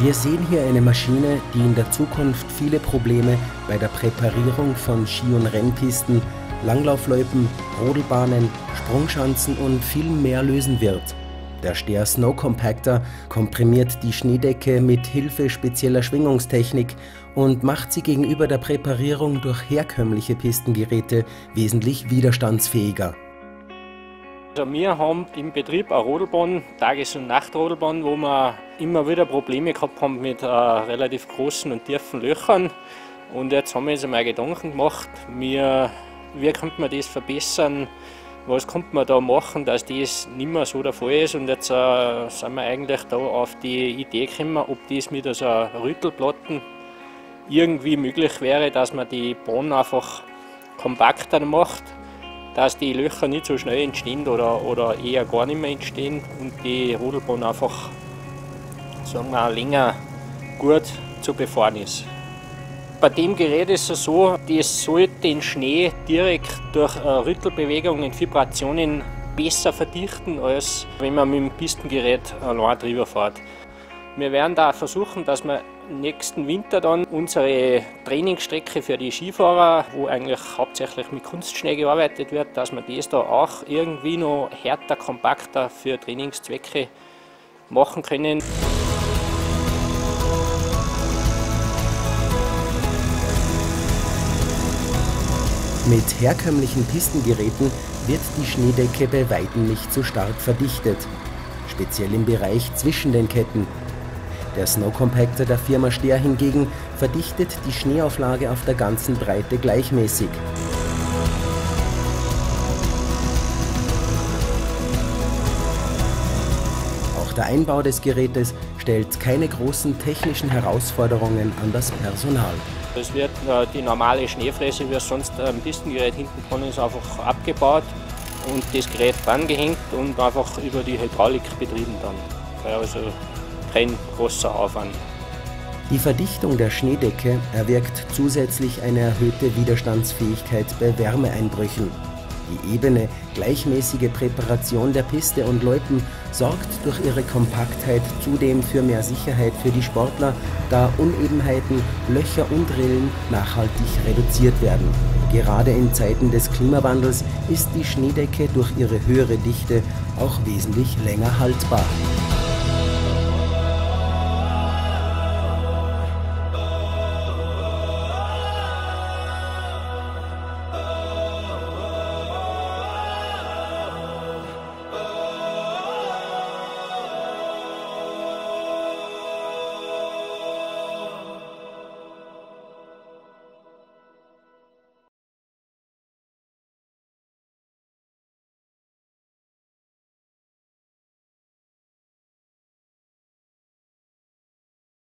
Wir sehen hier eine Maschine, die in der Zukunft viele Probleme bei der Präparierung von Ski- und Rennpisten, Langlaufloipen, Rodelbahnen, Sprungschanzen und viel mehr lösen wird. Der Steyr Snow Compactor komprimiert die Schneedecke mit Hilfe spezieller Schwingungstechnik und macht sie gegenüber der Präparierung durch herkömmliche Pistengeräte wesentlich widerstandsfähiger. Also wir haben im Betrieb eine Rodelbahn, Tages- und Nachtrodelbahn, wo wir immer wieder Probleme gehabt haben mit relativ großen und tiefen Löchern. Und jetzt haben wir uns einmal Gedanken gemacht, wie könnte man das verbessern, was könnte man da machen, dass das nicht mehr so der Fall ist. Und jetzt sind wir eigentlich da auf die Idee gekommen, ob das mit so einer Rüttelplatten irgendwie möglich wäre, dass man die Bahn einfach kompakter macht, dass die Löcher nicht so schnell entstehen oder eher gar nicht mehr entstehen und die Rodelbahn einfach, sagen wir, länger gut zu befahren ist. Bei dem Gerät ist es so, das sollte den Schnee direkt durch Rüttelbewegungen, Vibrationen besser verdichten, als wenn man mit dem Pistengerät allein drüber fährt. Wir werden da versuchen, dass wir nächsten Winter dann unsere Trainingsstrecke für die Skifahrer, wo eigentlich hauptsächlich mit Kunstschnee gearbeitet wird, dass wir das da auch irgendwie noch härter, kompakter für Trainingszwecke machen können. Mit herkömmlichen Pistengeräten wird die Schneedecke bei weitem nicht so stark verdichtet, speziell im Bereich zwischen den Ketten. Der Snow Compactor der Firma Steyr hingegen verdichtet die Schneeauflage auf der ganzen Breite gleichmäßig. Auch der Einbau des Gerätes stellt keine großen technischen Herausforderungen an das Personal. Es wird die normale Schneefräse, wie es sonst am Pistengerät hinten dran ist, einfach abgebaut und das Gerät dran gehängt und einfach über die Hydraulik betrieben dann. Also kein großer Aufwand. Die Verdichtung der Schneedecke erwirkt zusätzlich eine erhöhte Widerstandsfähigkeit bei Wärmeeinbrüchen. Die ebene, gleichmäßige Präparation der Piste und Loipen sorgt durch ihre Kompaktheit zudem für mehr Sicherheit für die Sportler, da Unebenheiten, Löcher und Rillen nachhaltig reduziert werden. Gerade in Zeiten des Klimawandels ist die Schneedecke durch ihre höhere Dichte auch wesentlich länger haltbar.